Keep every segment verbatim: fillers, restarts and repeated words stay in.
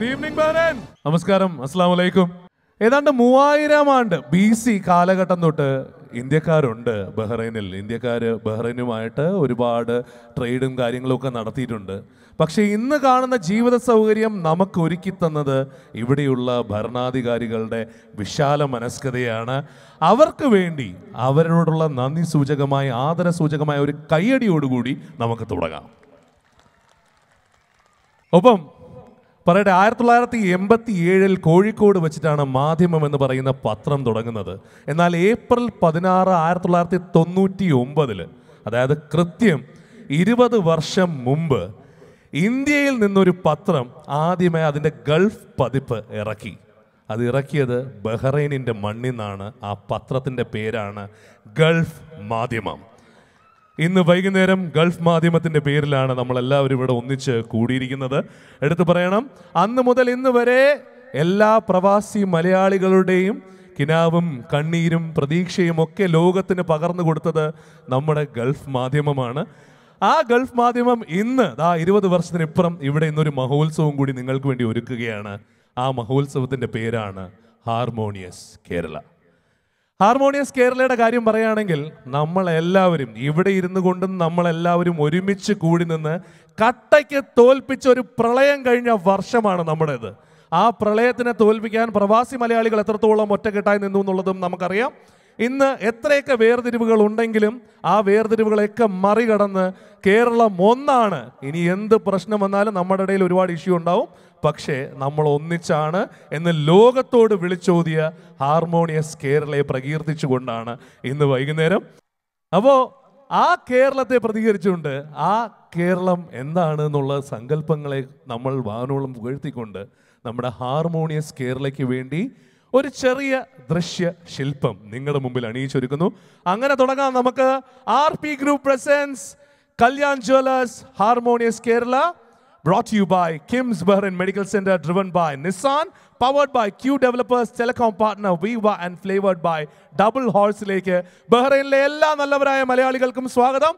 Good evening Bahrain. നമസ്കാരം, അസ്സലാമു അലൈക്കും. ഏതാണ്ട് മൂവായിരം ആണ്ട് ബി സി കാലഘട്ടം തൊട്ട് ഇന്ത്യക്കാരുണ്ട് ബഹ്റൈനിൽ. ഇന്ത്യക്കാർ ബഹ്റൈനുമായിട്ട് ഒരുപാട് ട്രേഡും കാര്യങ്ങളും ഒക്കെ നടത്തിയിട്ടുണ്ട്. പക്ഷേ ഇന്ന് കാണുന്ന ജീവിത സൗകര്യം നമുക്ക് ഒരുക്കി തന്നത് ഇവിടെയുള്ള ഭരണാധികാരികളുടെ വിശാല മനസ്കതയാണ്. അവർക്ക് വേണ്ടി അവരോടുള്ള നന്ദി സൂചകമായ ആദര സൂചകമായ ഒരു കയ്യടിയോടുകൂടി നമുക്ക് തുടങ്ങാം. ഒപ്പം പറയട്ടെ, ആയിരത്തി തൊള്ളായിരത്തി എൺപത്തി ഏഴിൽ കോഴിക്കോട് വെച്ചിട്ടാണ് മാധ്യമം എന്ന് പറയുന്ന പത്രം തുടങ്ങുന്നത്. എന്നാൽ ഏപ്രിൽ പതിനാറ് ആയിരത്തി തൊള്ളായിരത്തി തൊണ്ണൂറ്റി ഒമ്പതില്, അതായത് കൃത്യം ഇരുപത് വർഷം മുമ്പ് ഇന്ത്യയിൽ നിന്നൊരു പത്രം ആദ്യമായി അതിൻ്റെ ഗൾഫ് പതിപ്പ് ഇറക്കി. അത് ഇറക്കിയത് ബഹ്റൈനിൻ്റെ മണ്ണിൽ നിന്നാണ്. ആ പത്രത്തിൻ്റെ പേരാണ് ഗൾഫ് മാധ്യമം. ഇന്ന് വൈകുന്നേരം ഗൾഫ് മാധ്യമത്തിൻ്റെ പേരിലാണ് നമ്മളെല്ലാവരും ഇവിടെ ഒന്നിച്ച് കൂടിയിരിക്കുന്നത്. എടുത്തു പറയണം, അന്ന് മുതൽ ഇന്ന് വരെ എല്ലാ പ്രവാസി മലയാളികളുടെയും കിനാവും കണ്ണീരും പ്രതീക്ഷയും ഒക്കെ ലോകത്തിന് പകർന്നു കൊടുത്തത് നമ്മുടെ ഗൾഫ് മാധ്യമമാണ്. ആ ഗൾഫ് മാധ്യമം ഇന്ന് ആ ഇരുപത് വർഷത്തിനിപ്പുറം ഇവിടെ ഇന്നൊരു മഹോത്സവം കൂടി നിങ്ങൾക്ക് വേണ്ടി ഒരുക്കുകയാണ്. ആ മഹോത്സവത്തിൻ്റെ പേരാണ് ഹാർമോണിയസ് കേരള. ഹാർമോണിയസ് കേരളയുടെ കാര്യം പറയുകയാണെങ്കിൽ, നമ്മളെല്ലാവരും ഇവിടെ ഇരുന്നു കൊണ്ടും നമ്മളെല്ലാവരും ഒരുമിച്ച് കൂടി നിന്ന് കട്ടയ്ക്ക് തോൽപ്പിച്ച ഒരു പ്രളയം കഴിഞ്ഞ വർഷമാണ് നമ്മുടേത്. ആ പ്രളയത്തിനെ തോൽപ്പിക്കാൻ പ്രവാസി മലയാളികൾ എത്രത്തോളം ഒറ്റക്കെട്ടായി നിന്നു എന്നുള്ളതും നമുക്കറിയാം. ഇന്ന് എത്രയൊക്കെ വേർതിരിവുകൾ ഉണ്ടെങ്കിലും ആ വേർതിരിവുകളെയൊക്കെ മറികടന്ന് കേരളം ഒന്നാണ്. ഇനി എന്ത് പ്രശ്നം വന്നാലും നമ്മുടെ ഇടയിൽ ഒരുപാട് ഇഷ്യൂ ഉണ്ടാവും, പക്ഷേ നമ്മൾ ഒന്നിച്ചാണ് എന്ന് ലോകത്തോട് വിളിച്ചോതിയ ഹാർമോണിയസ് കേരളയെ പ്രകീർത്തിച്ചുകൊണ്ടാണ് ഇന്ന് വൈകുന്നേരം. അപ്പോൾ ആ കേരളത്തെ പ്രതികരിച്ചുകൊണ്ട് ആ കേരളം എന്താണ് എന്നുള്ള സങ്കല്പങ്ങളെ നമ്മൾ വാനോളം പുകഴ്ത്തിക്കൊണ്ട് നമ്മുടെ ഹാർമോണിയസ് കേരളയ്ക്ക് വേണ്ടി ഒരു ചെറിയ ദൃശ്യ ശില്പം നിങ്ങളുടെ മുമ്പിൽ അണിയിച്ചൊരുക്കുന്നു. അങ്ങനെ തുടങ്ങാം നമുക്ക്. R P group presents Kalyan jewellers harmonious Kerala, brought to you by Kim's Bahrain Medical Center, driven by Nissan, powered by Q Developers, telecom partner Viva and flavored by Double Horse ലേക്ക് ബഹ്റൈനിലെ എല്ലാ നല്ലവരായ മലയാളികൾക്കും സ്വാഗതം.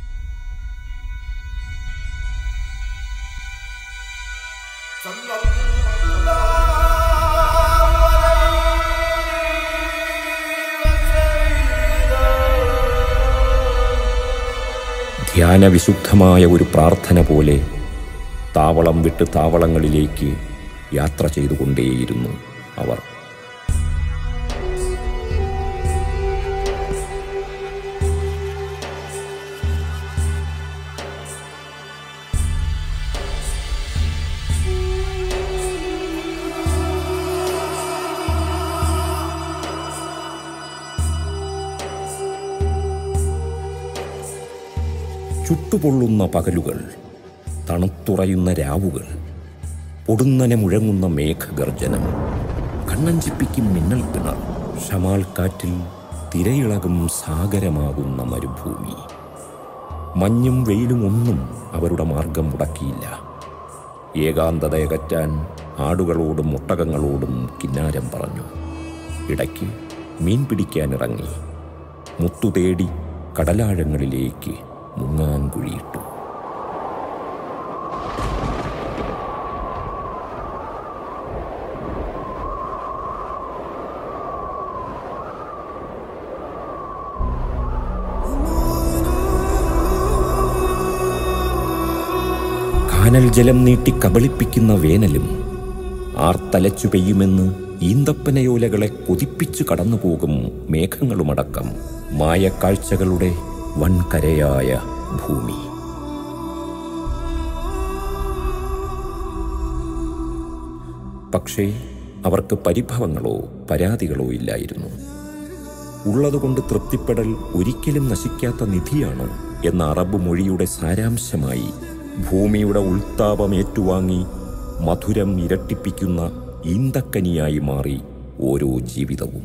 ധ്യാനവിശുദ്ധമായ ഒരു പ്രാർത്ഥന പോലെ താവളം വിട്ട് താവളങ്ങളിലേക്ക് യാത്ര ചെയ്തുകൊണ്ടേയിരുന്നു അവർ. ചുട്ടുപൊള്ളുന്ന പകലുകൾ, തണുത്തുറയുന്ന രാവുകൾ, പൊടുന്നനെ മുഴങ്ങുന്ന മേഘഗർജനം, കണ്ണഞ്ചിപ്പിക്കും മിന്നൽ പിണർ, ഷമാൽ കാറ്റിൽ തിരയിളകും സാഗരമാകുന്ന മരുഭൂമി. മഞ്ഞും വെയിലും ഒന്നും അവരുടെ മാർഗം മുടക്കിയില്ല. ഏകാന്തതയകറ്റാൻ ആടുകളോടും ഒട്ടകങ്ങളോടും കിന്നാരം പറഞ്ഞു. ഇടയ്ക്ക് മീൻ പിടിക്കാനിറങ്ങി. മുത്തുതേടി കടലാഴങ്ങളിലേക്ക് മുങ്ങാൻ കുഴിയിട്ടു. കാനൽ ജലം നീട്ടി കബളിപ്പിക്കുന്ന വേനലും ആർത്തലച്ചു പെയ്യുമെന്ന് ഈന്തപ്പനയോലകളെ കൊതിപ്പിച്ചു കടന്നുപോകും മേഘങ്ങളുമടക്കം മായക്കാഴ്ചകളുടെ വൻകരയായ ഭൂമി. പക്ഷേ അവർക്ക് പരിഭവങ്ങളോ പരാതികളോ ഇല്ലായിരുന്നു. ഉള്ളതുകൊണ്ട് തൃപ്തിപ്പെടൽ ഒരിക്കലും നശിക്കാത്ത നിധിയാണ് എന്ന അറബ് മൊഴിയുടെ സാരാംശമായി ഭൂമിയുടെ ഉൾത്താപം ഏറ്റുവാങ്ങി മധുരം ഇരട്ടിപ്പിക്കുന്ന ഈന്തക്കനിയായി മാറി ഓരോ ജീവിതവും.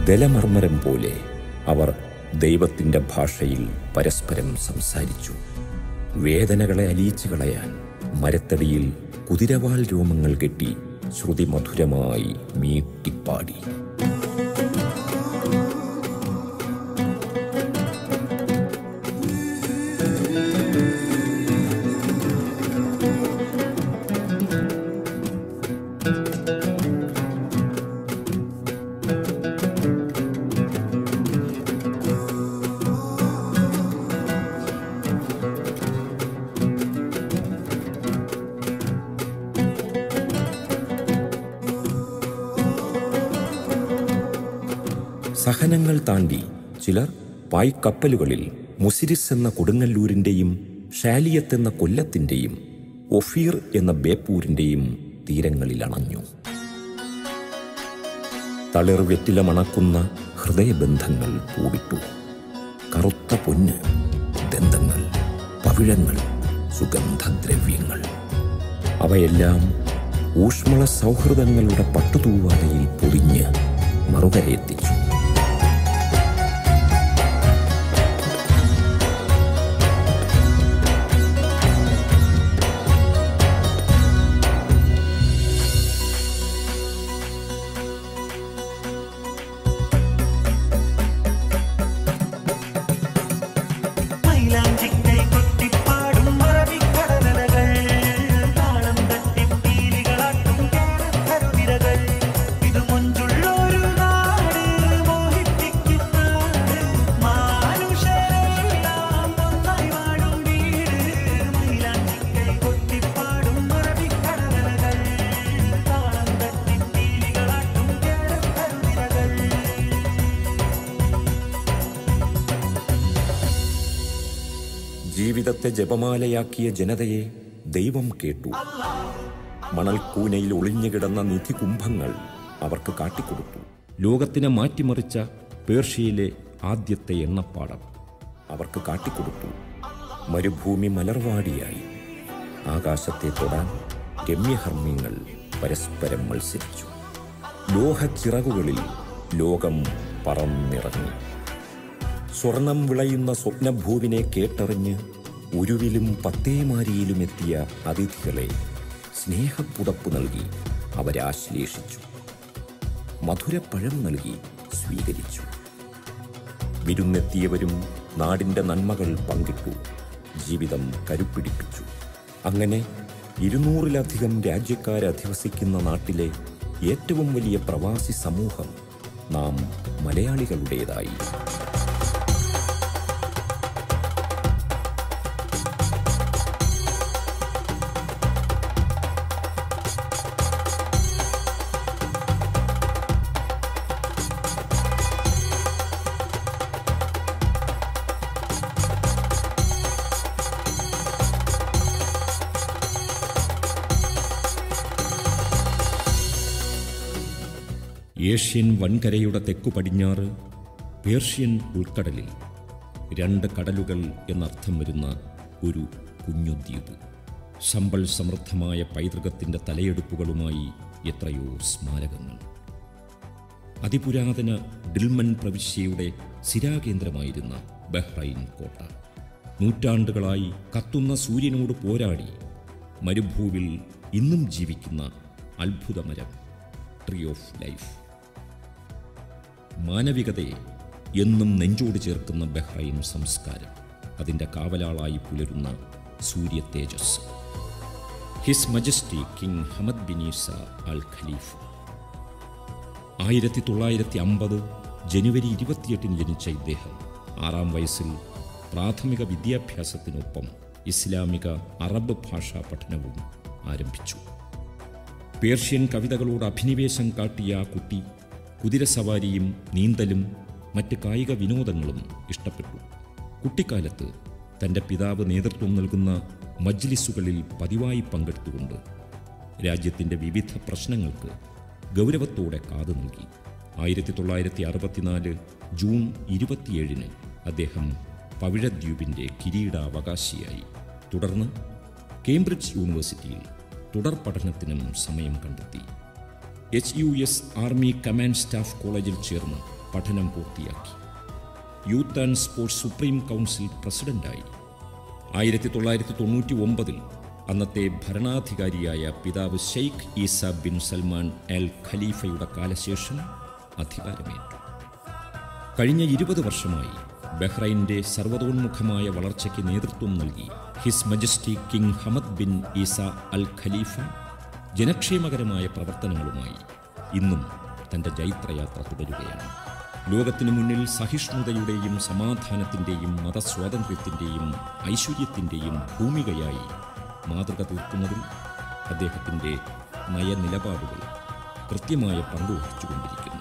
ദലമർമരം പോലെ അവർ ദൈവത്തിൻ്റെ ഭാഷയിൽ പരസ്പരം സംസാരിച്ചു. വേദനകളെ അലിയിച്ചു കളയാൻ മരത്തടിയിൽ കുതിരവാൽ രോമങ്ങൾ കെട്ടി ശ്രുതിമധുരമായി മീട്ടിപ്പാടി. സഹനങ്ങൾ താണ്ടി ചിലർ പായ്ക്കപ്പലുകളിൽ മുസിരിസ് എന്ന കൊടുങ്ങല്ലൂരിൻ്റെയും ഷാലിയത്ത് എന്ന കൊല്ലത്തിൻ്റെയും ഒഫീർ എന്ന ബേപ്പൂരിൻ്റെയും തീരങ്ങളിൽ അണഞ്ഞു. തളിർ വെറ്റില മണക്കുന്ന ഹൃദയബന്ധങ്ങൾ പൂവിട്ടു. കറുത്ത പൊന്ന്, ദന്തങ്ങൾ, പവിഴങ്ങൾ, സുഗന്ധദ്രവ്യങ്ങൾ, അവയെല്ലാം ഊഷ്മള സൗഹൃദങ്ങളുടെ പട്ടുതൂവാലയിൽ പൊതിഞ്ഞ് മറുകരയെത്തിച്ചു. ജീവിതത്തെ ജപമാലയാക്കിയ ജനതയെ ദൈവം കേട്ടു. മണൽക്കൂനയിൽ ഒളിഞ്ഞുകിടന്ന നിധികുംഭങ്ങൾ അവർക്ക് കാട്ടിക്കൊടുത്തു. ലോകത്തിനെ മാറ്റിമറിച്ച പേർഷ്യയിലെ ആദ്യത്തെ എണ്ണപ്പാടം അവർക്ക് കാട്ടിക്കൊടുത്തു. മരുഭൂമി മലർവാടിയായി. ആകാശത്തെ തൊടാൻ രമ്യഹർമ്മ്യങ്ങൾ പരസ്പരം മത്സരിച്ചു. ലോഹച്ചിറകുകളിൽ ലോകം പറന്നിറങ്ങി. സ്വർണം വിളയുന്ന സ്വപ്നഭൂവിനെ കേട്ടറിഞ്ഞ് ഉരുവിലും പത്തേമാരിയിലും എത്തിയ അതിഥികളെ സ്നേഹപ്പുതപ്പ് നൽകി അവരാശ്ലേഷിച്ചു. മധുരപ്പഴം നൽകി സ്വീകരിച്ചു. വിരുന്നെത്തിയവരും നാടിൻ്റെ നന്മകൾ പങ്കിട്ടു. ജീവിതം കരുപ്പിടിപ്പിച്ചു. അങ്ങനെ ഇരുന്നൂറിലധികം രാജ്യക്കാരധിവസിക്കുന്ന നാട്ടിലെ ഏറ്റവും വലിയ പ്രവാസി സമൂഹം നാം മലയാളികളുടേതായി. ഏഷ്യൻ വൻകരയുടെ തെക്കു പടിഞ്ഞാറ് പേർഷ്യൻ ഉൾക്കടലിൽ രണ്ട് കടലുകൾ എന്നർത്ഥം വരുന്ന ഒരു കുഞ്ഞുദ്വീപ്. സമ്പൽ സമൃദ്ധമായ പൈതൃകത്തിൻ്റെ തലയെടുപ്പുകളുമായി എത്രയോ സ്മാരകങ്ങൾ. അതിപുരാതന ഡിൽമൻ പ്രവിശ്യയുടെ സിരാകേന്ദ്രമായിരുന്ന ബഹ്റൈൻ കോട്ട. നൂറ്റാണ്ടുകളായി കത്തുന്ന സൂര്യനോട് പോരാടി മരുഭൂവിൽ ഇന്നും ജീവിക്കുന്ന അത്ഭുതമരം, ട്രീ ഓഫ് ലൈഫ്. മാനവികതയെ എന്നും നെഞ്ചോട് ചേർക്കുന്ന ബഹ്റൈൻ സംസ്കാരം, അതിൻ്റെ കാവലാളായി പുലരുന്ന സൂര്യ തേജസ്. His majesty king Hamad bin Isa Al Khalifa ആയിരത്തി തൊള്ളായിരത്തി അമ്പത് ജനുവരി ഇരുപത്തിയെട്ടിന് ജനിച്ച ഇദ്ദേഹം ആറാം വയസ്സിൽ പ്രാഥമിക വിദ്യാഭ്യാസത്തിനൊപ്പം ഇസ്ലാമിക അറബ് ഭാഷാ പഠനവും ആരംഭിച്ചു. പേർഷ്യൻ കവിതകളോട് അഭിനിവേശം കാട്ടിയ ആ കുട്ടി കുതിരസവാരിയും നീന്തലും മറ്റ് കായിക വിനോദങ്ങളും ഇഷ്ടപ്പെട്ടു. കുട്ടിക്കാലത്ത് തൻ്റെ പിതാവ് നേതൃത്വം നൽകുന്ന മജ്ലിസുകളിൽ പതിവായി പങ്കെടുത്തുകൊണ്ട് രാജ്യത്തിൻ്റെ വിവിധ പ്രശ്നങ്ങൾക്ക് ഗൗരവത്തോടെ കാതു നൽകി. ആയിരത്തി തൊള്ളായിരത്തി അറുപത്തിനാല് ജൂൺ ഇരുപത്തിയേഴിന് അദ്ദേഹം പവിഴദ്വീപിൻ്റെ കിരീടാവകാശിയായി. തുടർന്ന് കേംബ്രിഡ്ജ് യൂണിവേഴ്സിറ്റിയിൽ തുടർ പഠനത്തിനും സമയം കണ്ടെത്തി. H U S army command staff കോളേജിൽ ചേർന്ന് പഠനം പൂർത്തിയാക്കി. Youth and sports supreme council പ്രസിഡന്റായി. ആയിരത്തി തൊള്ളായിരത്തി തൊണ്ണൂറ്റി ഒമ്പതിൽ അന്നത്തെ ഭരണാധികാരിയായ പിതാവ് Sheikh Isa bin Salman Al ഖലീഫയുടെ കാലശേഷം അധികാരമേറ്റു. കഴിഞ്ഞ ഇരുപത് വർഷമായി ബഹ്റൈൻ്റെ സർവ്വതോന്മുഖമായ വളർച്ചയ്ക്ക് നേതൃത്വം നൽകി his majesty king Hamad bin Isa Al Khalifa ജനക്ഷേമകരമായ പ്രവർത്തനങ്ങളുമായി ഇന്നും തൻ്റെ ജൈത്രയാത്ര തുടരുകയാണ്. ലോകത്തിനു മുന്നിൽ സഹിഷ്ണുതയുടെയും സമാധാനത്തിൻ്റെയും മതസ്വാതന്ത്ര്യത്തിൻ്റെയും ഐശ്വര്യത്തിൻ്റെയും ഭൂമികയായി മാതൃക തീർക്കുന്നതിൽ അദ്ദേഹത്തിൻ്റെ നയനിലപാടുകൾ കൃത്യമായ പങ്കുവഹിച്ചുകൊണ്ടിരിക്കുന്നു.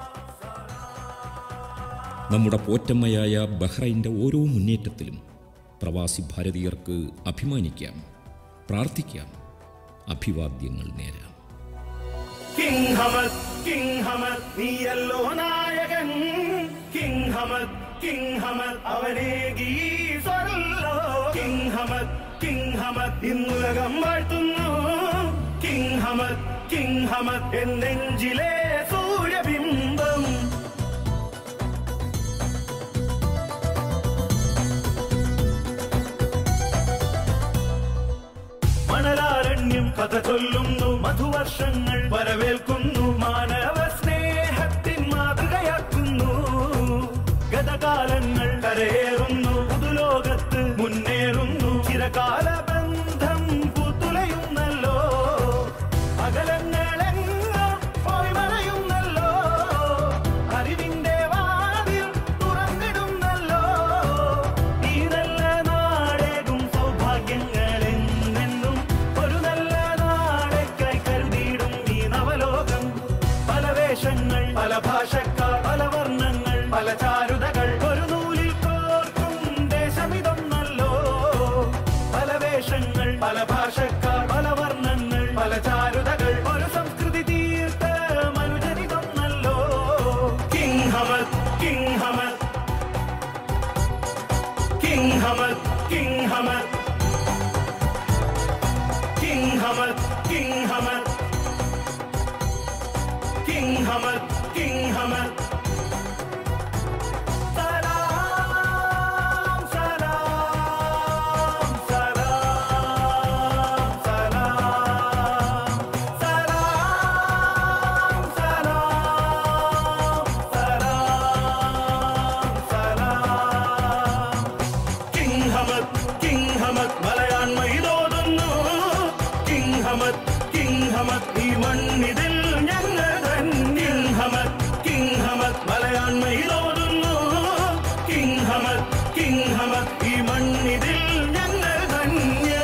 നമ്മുടെ പോറ്റമ്മയായ ബഹ്റൈൻ്റെ ഓരോ മുന്നേറ്റത്തിലും പ്രവാസി ഭാരതീയർക്ക് അഭിമാനിക്കാം, പ്രാർത്ഥിക്കാം, അഭിവാദ്യങ്ങൾ നേരാം. കിങ് ഹമദ്, കിങ് ഹമദ്, നീയല്ലോ നായകൻ. കിങ് ഹമദ്, കിങ് ഹമദ്, അവനേകി സ്വരല്ലോ. കിങ് ഹമദ്, കിങ് ഹമദ്, ഇന്നുലകം വാഴ്ത്തുന്നു. കിങ് ഹമദ്, കിങ് ഹമദ്, എന്നെഞ്ചിലെ സൂര്യബിംബം. മണലാരണ്യം കഥ ചൊല്ലുന്നു, മധുവർഷങ്ങൾ വരവേൽക്കുന്നു, മാനവ സ്നേഹത്തിൻ മാതൃകയാക്കുന്നു. ഗതകാലങ്ങൾ കരയേറുന്നു, പുതുലോകത്ത് മുന്നേറുന്നു, ചിരകാല ബന്ധം പുതുലയുന്നല്ലോ. അകലങ്ങളെങ്ങും പോയി മറയുന്നല്ലോ, അറിവിന്റെ വാതിൽ തുറന്നിടുന്നല്ലോ. ഈ നല്ല നാടേകും സൗഭാഗ്യങ്ങളെന്നെന്നും ഒരു നല്ല നാടേക്കായി കരുതിയിടും ഈ നവലോകം. പല വേഷങ്ങൾ, പല ഭാഷക്കാർ, പല വർണ്ണങ്ങൾ, പല ചാരുതകൾ, ഒരു നൂലിൽ കോർക്കും ദേശമിതൊന്നല്ലോ. പല വേഷങ്ങൾ, പല ഭാഷക്കാർ, പല വർണ്ണങ്ങൾ, പല ചാരുതകൾ, ഒരു സംസ്കൃതി തീർത്ത മനുജനിതൊന്നല്ലോ. King Hamad, king Hamad, king Hamad, king Hamad, king Hamad, king Hamad, king Hamad, king Hamad. സലാം, സലാം, സലാം, സലാം, സലാം, സലാം, സലാം. കിങ് ഹമദ്, കിങ് ഹമദ്, മലയാണ്മ ഇതോതുന്നു. കിങ് ഹമദ്, കിങ് ഹമദ്, ഈ മണ്ണിതിൽ ഞങ്ങൾ തന്നെ. കിങ് ഹമദ്, കിങ് ഹമദ്, മലയാണ്മ ഇതോതുന്നു. കിങ് ഹമദ്, കിങ് ഹമദ്, ഈ മണ്ണിതിൽ ഞങ്ങൾ തന്നെ.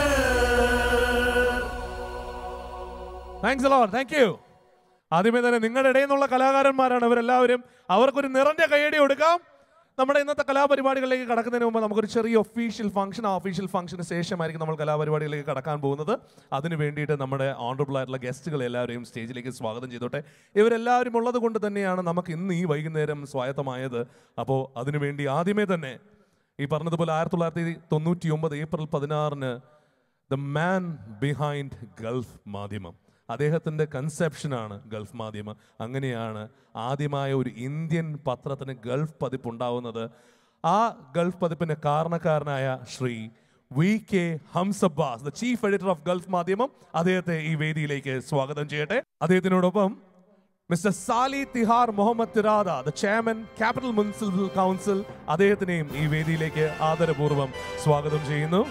Thanks a lot. Thank you. ആദ്യമേ തന്നെ നിങ്ങളുടെ ഇടയിൽ നിന്നുള്ള കലാകാരന്മാരാണ് അവരെല്ലാവരും. അവർക്കൊരു നിറഞ്ഞ കയ്യടി കൊടുക്കാം. നമ്മുടെ ഇന്നത്തെ കലാപരിപാടികളിലേക്ക് കടക്കുന്നതിന് മുമ്പ് നമുക്കൊരു ചെറിയ ഒഫീഷ്യൽ ഫംഗ്ഷൻ, ആ ഒഫീഷ്യൽ ഫംഗ്ഷന് ശേഷമായിരിക്കും നമ്മൾ കലാപരിപാടികളിലേക്ക് കടക്കാൻ പോകുന്നത്. അതിന് വേണ്ടിയിട്ട് നമ്മുടെ ഓണറബിൾ ആയിട്ടുള്ള ഗസ്റ്റുകൾ എല്ലാവരെയും സ്റ്റേജിലേക്ക് സ്വാഗതം ചെയ്തോട്ടെ. ഇവരെല്ലാവരും ഉള്ളത് കൊണ്ട് തന്നെയാണ് നമുക്ക് ഇന്ന് ഈ വൈകുന്നേരം സ്വായത്തമായത്. അപ്പോൾ അതിനുവേണ്ടി ആദ്യമേ തന്നെ ഈ പറഞ്ഞതുപോലെ ആയിരത്തി തൊള്ളായിരത്തി തൊണ്ണൂറ്റി ഒമ്പത് ഏപ്രിൽ പതിനാറിന് ദ മാൻ ബിഹൈൻഡ് ഗൾഫ് മാധ്യമം, അദ്ദേഹത്തിൻ്റെ കൺസെപ്ഷനാണ് ഗൾഫ് മാധ്യമം. അങ്ങനെയാണ് ആദ്യമായ ഒരു ഇന്ത്യൻ പത്രത്തിന് ഗൾഫ് പതിപ്പുണ്ടാവുന്നത്. ആ ഗൾഫ് പതിപ്പിന് കാരണക്കാരനായ Shri V K ഹംസബ്ബാസ്, the chief editor of Gulf മാധ്യമം, അദ്ദേഹത്തെ ഈ വേദിയിലേക്ക് സ്വാഗതം ചെയ്യട്ടെ. അദ്ദേഹത്തിനോടൊപ്പം mister Sally Tihar Muhammad തിറാദ, the chairman capital municipal council, അദ്ദേഹത്തിനെയും ഈ വേദിയിലേക്ക് ആദരപൂർവ്വം സ്വാഗതം ചെയ്യുന്നു.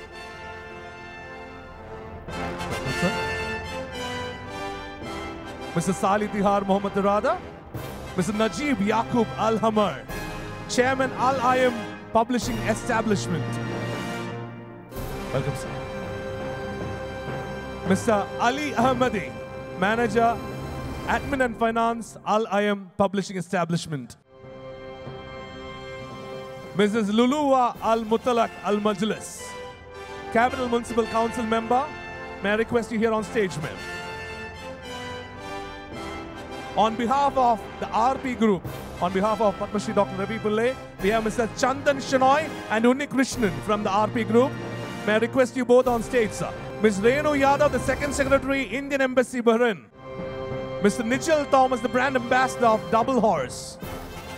Mister Salih Tihar Mohammad Tirada, Mister Najib Yaqub Al-Hamar, Chairman Al-I M Publishing Establishment. Welcome, sir. Mister Ali Ahmadi, Manager, Admin and Finance, Al-I M Publishing Establishment. Missus Luluwa Al-Mutalak Al-Majlis, Capital Municipal Council Member. May I request you here on stage, ma'am. On behalf of the R P Group, on behalf of Padma Shri Doctor Ravi Pillai, we have Mister Chandan Shenoy and Unni Krishnan from the R P Group. May I request you both on stage, sir. Miz Renu Yadav, the Second Secretary, Indian Embassy, Bahrain. Mister Nichal Thomas, the Brand Ambassador of Double Horse.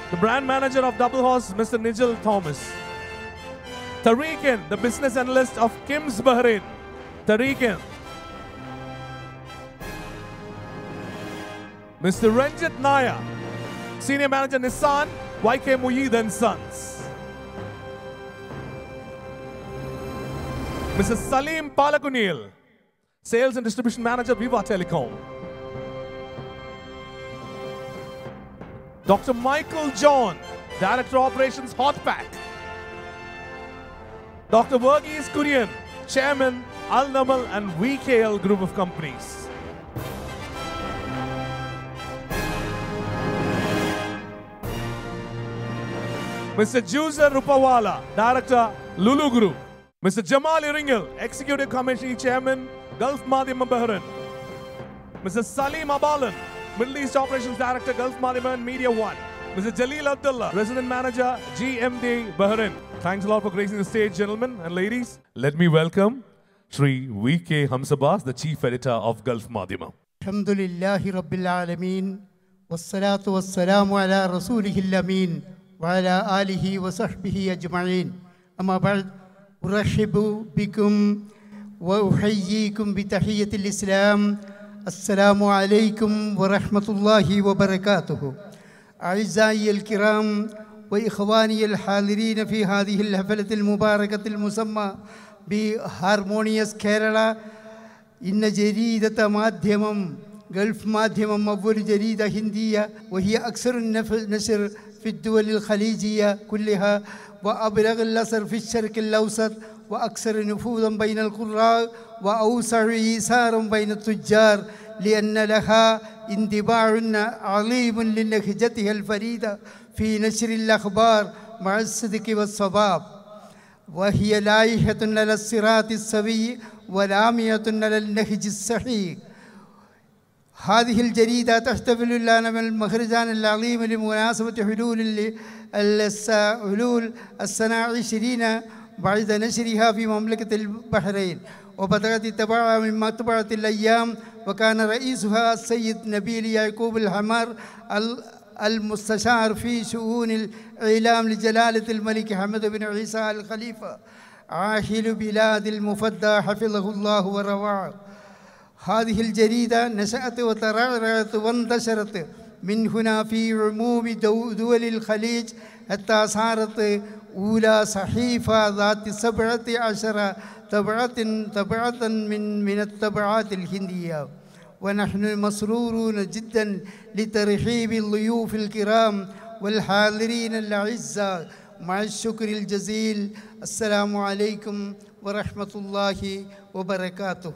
the brand manager of Double Horse, Mister Nigel Thomas. Tariqin, the business analyst of Kim's Bahrain. Tariqin. Mister Ranjit Naya, senior manager Nissan, Y K Mujid and Sons. Mister Salim Palakunil, sales and distribution manager, Viva Telecom. Doctor Michael John, director of operations, Hotpack. Doctor Verghese Kurian, chairman, Al Namal and V K L group of companies. Mister Juzer Rupawala, director, Lulu Group. Mister Jamal Iringil, executive committee chairman, Gulf Madhyama Bahrain. Mister Salim Abalan, Middle East operations director, Gulf Madhyama and Media One. Mister Jalil Abdullah, resident manager, G M D Bahrain. Thanks a lot for gracing the stage, gentlemen and ladies. Let me welcome Shri V K Hamsabas, the chief editor of Gulf Madhyama. Alhamdulillahi Rabbil Alameen, wassalatu wassalamu ala rasulihil amin, wa ala alihi wa sahbihi ajma'in. Amma ba'd, urashibu bikum wa uhayyikum bi tahiyyatil Islam. Assalamu alaikum wa rahmatullahi wa barakatuhu. أعزائي الكرام وإخواني الحاضرين في هذه الحفلة المباركة المسمى بهارمونيوس كيرلا، إن جريدة ماديمم غلف ماديمم أول جريدة هندية، وهي أكثر النشر في الدول الخليجية كلها، وأبلغ الأثر في الشرق الأوسط، وأكثر نفوذا بين القراء، وأوسع إيثارا بين التجار، لأن لها انطباع عظيم للهجتها الفريدة في نشر الأخبار مع الصدق والصواب، وهي لايحة على الصراط السوي ولامية على النهج الصحيح. هذه الجريدة تحتفل الآن من المهرجان العظيم لمناسبة حلول حلول السنة عشرين بعد نشرها في مملكة البحرين، وبدأت تبعها من مطبعة الأيام، وكان رئيسها السيد نبيل يعقوب الحمار المستشار في شؤون الإعلام لجلالة الملك حمد بن عيسى الخليفة عاهل بلاد المفدى حفظه الله ورعاه. هذه الجريدة نشأت وترعرعت وانتشرت من هنا في عموم دول الخليج حتى صارت أولى صحيفة ذات سبعة عشر طبعة طبعة من من الطبعات الهندية. ونحن مسرورون جدا لترحيب الضيوف الكرام والحاضرين الأعزاء مع الشكر الجزيل. السلام عليكم ورحمة الله وبركاته.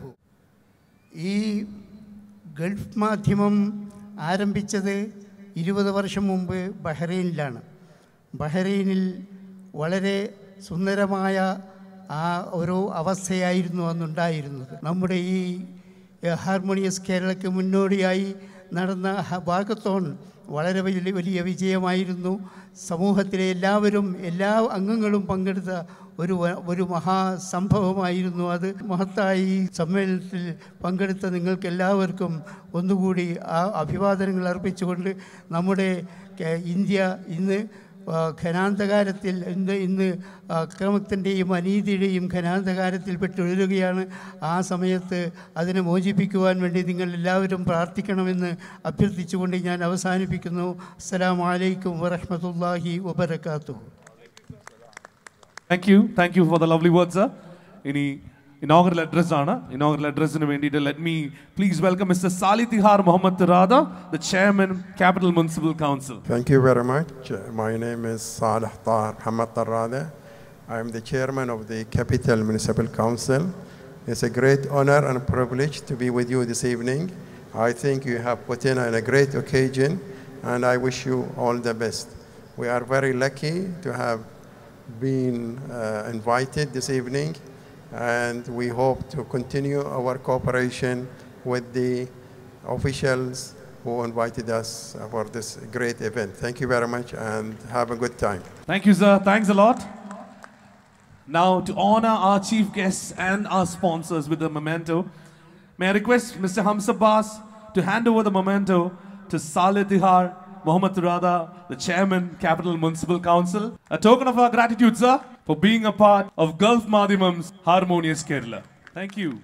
ഈ Gulf മാധ്യമം ആരംഭിച്ചത് ഇരുപത് വർഷം മുമ്പ് ബഹ്റൈനിലാണ്. ബഹ്റൈനിൽ വളരെ സുന്ദരമായ ആ ഒരു അവസ്ഥയായിരുന്നു അന്നുണ്ടായിരുന്നത്. നമ്മുടെ ഈ ഹാർമോണിയസ് കേരളയ്ക്ക് മുന്നോടിയായി നടന്ന വാക്കത്തോൺ വളരെ വലിയ വലിയ വിജയമായിരുന്നു. സമൂഹത്തിലെ എല്ലാവരും എല്ലാ അംഗങ്ങളും പങ്കെടുത്ത ഒരു ഒരു മഹാസംഭവമായിരുന്നു അത്. മഹത്തായി ഈ സമ്മേളനത്തിൽ പങ്കെടുത്ത നിങ്ങൾക്ക് എല്ലാവർക്കും ഒന്നുകൂടി ആ അഭിവാദനങ്ങൾ അർപ്പിച്ചുകൊണ്ട് നമ്മുടെ ഇന്ത്യ ഇന്ന് ഘനാന്തകാരത്തിൽ ഇന്ന് ഇന്ന് അക്രമത്തിൻ്റെയും അനീതിയുടെയും ഘനാന്തകാരത്തിൽ പെട്ടുഴലുകയാണ്. ആ സമയത്ത് അതിനെ മോചിപ്പിക്കുവാൻ വേണ്ടി നിങ്ങൾ എല്ലാവരും പ്രാർത്ഥിക്കണമെന്ന് അഭ്യർത്ഥിച്ചുകൊണ്ട് ഞാൻ അവസാനിപ്പിക്കുന്നു. അസ്സലാമു അലൈക്കും വറഹ്മത്തുള്ളാഹി വബറകാതുഹു. Thank you. Thank you for the lovely words, sir. Ini inaugural address ആണ്. Inaugural address ന് വേണ്ടിയിട്ട് let me please welcome Mister Salih Tihar Mohammad Tirada, the chairman, Capital Municipal Council. Thank you very much. My name is Salih Tihar Mohammad Tirada. I am the chairman of the Capital Municipal Council. It's a great honor and privilege to be with you this evening. I think you have put in on a great occasion, and I wish you all the best. We are very lucky to have been uh, invited this evening, and we hope to continue our cooperation with the officials who invited us for this great event. Thank you very much and have a good time. Thank you, sir. Thanks a lot. Now, to honor our chief guests and our sponsors with the memento, may I request Mister Hamsabas to hand over the memento to Salih Tihar Mohammed Turada, the chairman, Capital Municipal Council. A token of our gratitude, sir, for being a part of Gulf Madhimam's Harmonious Kerala. Thank you.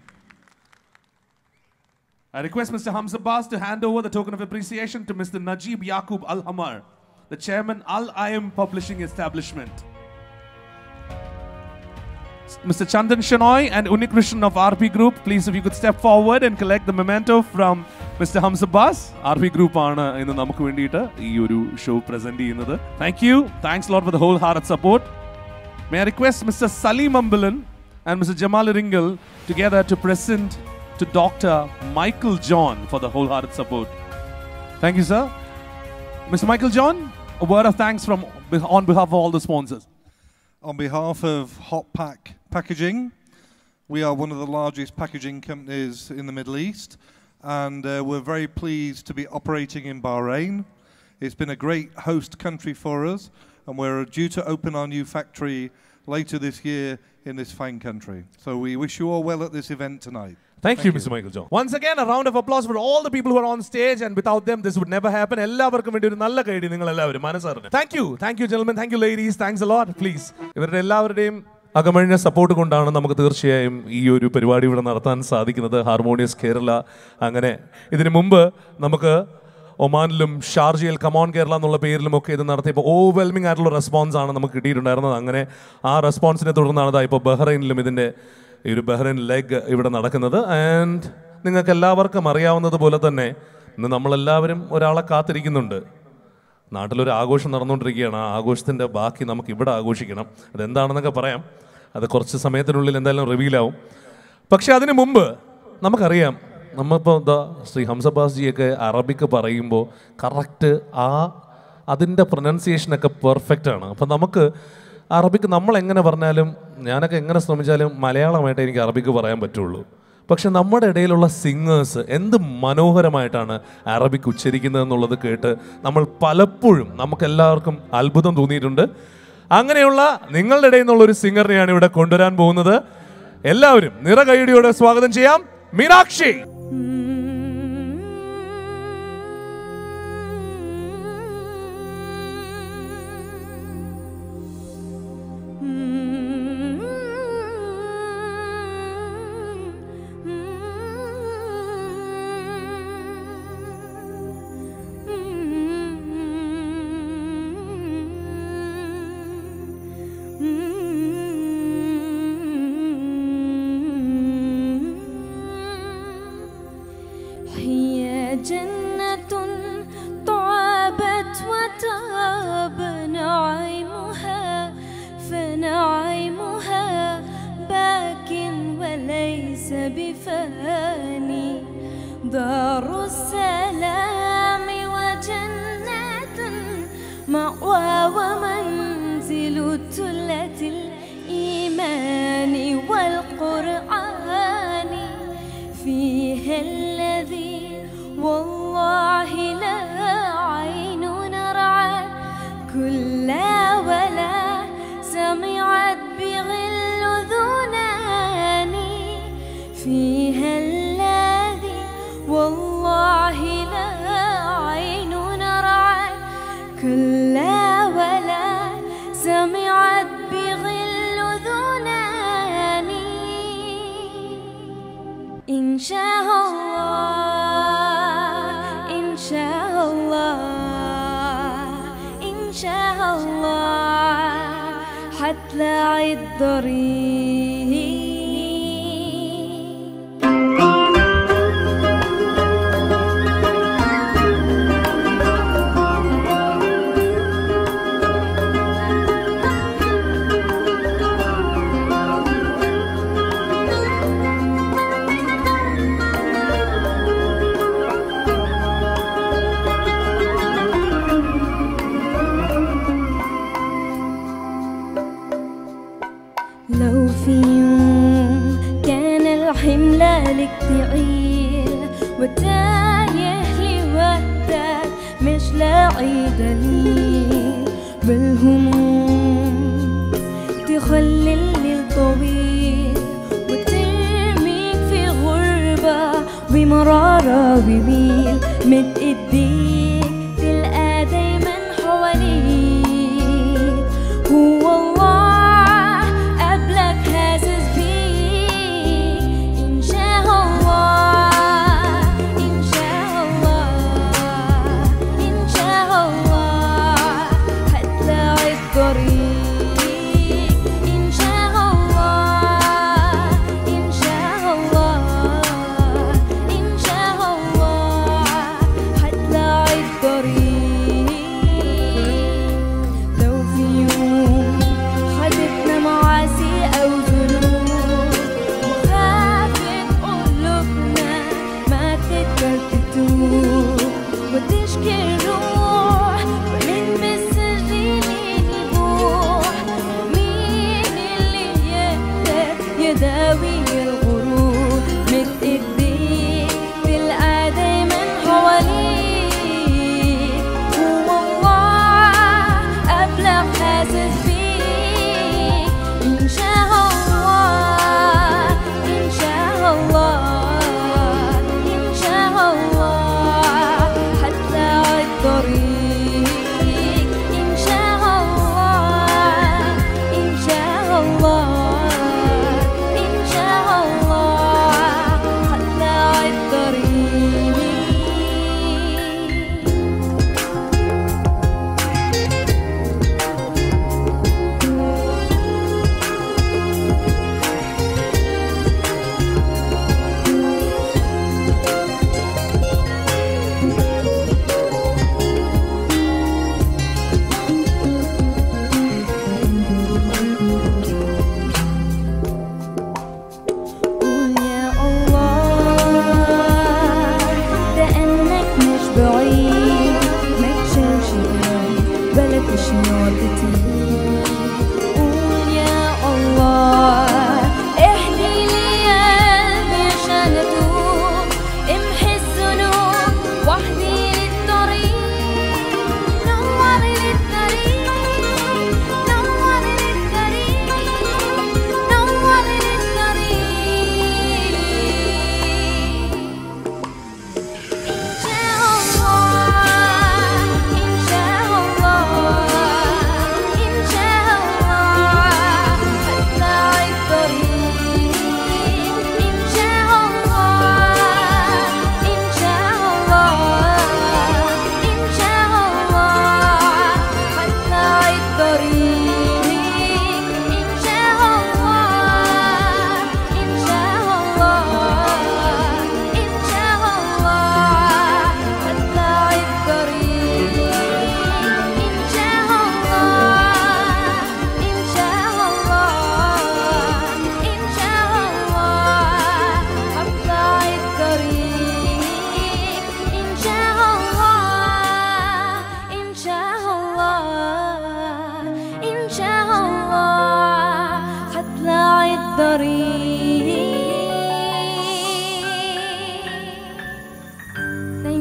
I request Mister Hamza Abbas to hand over the token of appreciation to Mister Najib Yaqub Al-Hamar, the chairman, Al-Ayam Publishing Establishment. Mister Chandan Shenoy and Unikrishnan of R P Group, please if you could step forward and collect the memento from Mister Hamza Abbas. R P Group ആണ് ഇന്ന് നമുക്ക് വേണ്ടിയിട്ട് ഈ ഒരു show present ചെയ്യുന്നത്. Thank you. Thanks a lot for the wholehearted support. May I request Mister Salim Ambulan and Mister Jamal Iringal together to present to Doctor Michael John for the wholehearted support. Thank you, sir. Mister Michael John, a word of thanks from on behalf of all the sponsors. On behalf of Hot Pack Packaging, we are one of the largest packaging companies in the Middle East, and uh, we're very pleased to be operating in Bahrain. It's been a great host country for us, and we're due to open our new factory later this year in this fine country. So we wish you all well at this event tonight. Thank, Thank you, you, Mister Michael John. Once again, a round of applause for all the people who are on stage, and without them, this would never happen. എല്ലാവർക്കും വേണ്ടി ഒരു നല്ല കൈയടി നിങ്ങൾ എല്ലാവരും മനസ്സറിഞ്ഞു. Thank you, thank you, gentlemen, thank you, ladies, thanks a lot. Please, ഇവരുടെ എല്ലാവരുടെയും അകമഴിഞ്ഞ support കൊണ്ടാണ് നമുക്ക് തീർച്ചയായും ഈ ഒരു പരിപാടി ഇവിടെ നടത്താൻ സാധിക്കുന്നത്. ഹാർമോണിയസ് കേരള അങ്ങനെ ഇതിനു മുമ്പ് നമുക്ക് ഒമാനിലും ഷാർജയിൽ കമോൺ കേരള എന്നുള്ള പേരിലും ഒക്കെ ഇത് നടത്തിയപ്പോൾ ഓവർവെൽമിംഗ് ആയിട്ടുള്ള റെസ്പോൺസ് ആണ് നമുക്ക് കിട്ടിയിട്ടുണ്ടായിരുന്നത്. അങ്ങനെ ആ റെസ്പോൺസിനെ തുടർന്നാണ് ഇപ്പോൾ ബഹ്റൈനിലും ഇതിൻ്റെ ഈ ഒരു ബഹ്റൈൻ ലെഗ് ഇവിടെ നടക്കുന്നത്. ആൻഡ് നിങ്ങൾക്ക് എല്ലാവർക്കും അറിയാവുന്നത് പോലെ തന്നെ ഇന്ന് നമ്മളെല്ലാവരും ഒരാളെ കാത്തിരിക്കുന്നുണ്ട്. നാട്ടിലൊരു ആഘോഷം നടന്നുകൊണ്ടിരിക്കുകയാണ്. ആ ആഘോഷത്തിൻ്റെ ബാക്കി നമുക്ക് ഇവിടെ ആഘോഷിക്കണം. അതെന്താണെന്നൊക്കെ പറയാം, അത് കുറച്ച് സമയത്തിനുള്ളിൽ എന്തായാലും റിവീലാവും. പക്ഷെ അതിനു മുമ്പ് നമുക്കറിയാം, നമ്മളിപ്പോൾ എന്താ ശ്രീ ഹംസ അബ്ബാസ് ജിയൊക്കെ അറബിക്ക് പറയുമ്പോൾ കറക്റ്റ് ആ അതിൻ്റെ പ്രൊനൗൺസിയേഷനൊക്കെ പെർഫെക്റ്റ് ആണ്. അപ്പം നമുക്ക് അറബിക്ക് നമ്മൾ എങ്ങനെ പറഞ്ഞാലും, ഞാനൊക്കെ എങ്ങനെ ശ്രമിച്ചാലും മലയാളമായിട്ട് എനിക്ക് അറബിക്ക് പറയാൻ പറ്റുള്ളൂ. പക്ഷെ നമ്മുടെ ഇടയിലുള്ള സിംഗേഴ്സ് എന്ത് മനോഹരമായിട്ടാണ് അറബിക്ക് ഉച്ചരിക്കുന്നത് എന്നുള്ളത് കേട്ട് നമ്മൾ പലപ്പോഴും നമുക്കെല്ലാവർക്കും അത്ഭുതം തോന്നിയിട്ടുണ്ട്. അങ്ങനെയുള്ള നിങ്ങളുടെ ഇടയിൽ നിന്നുള്ളൊരു സിംഗറിനെയാണ് ഇവിടെ കൊണ്ടുവരാൻ പോകുന്നത്. എല്ലാവരും നിറകൈയടിയോടെ സ്വാഗതം ചെയ്യാം, മീനാക്ഷി. دار السلام وجنة مأوى ومنزل تلة الإيمان والقرآن فيها الذي والله لا عين نرعى كلا ولا سمعت بغل ذنان فيها الذي والله لا عين نرعى كلا ولا سمعت بغل ذنان إن شاء الله إن شاء الله إن شاء الله حتلاقي الطريق لو في يوم كان الحمل لك تقيل وتايه لوحدك مش لاقي دليل بالهموم تخلي الليل طويل وترميك في غربة ومرارة وبيل مد ايديك تلقى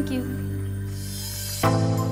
Thank you.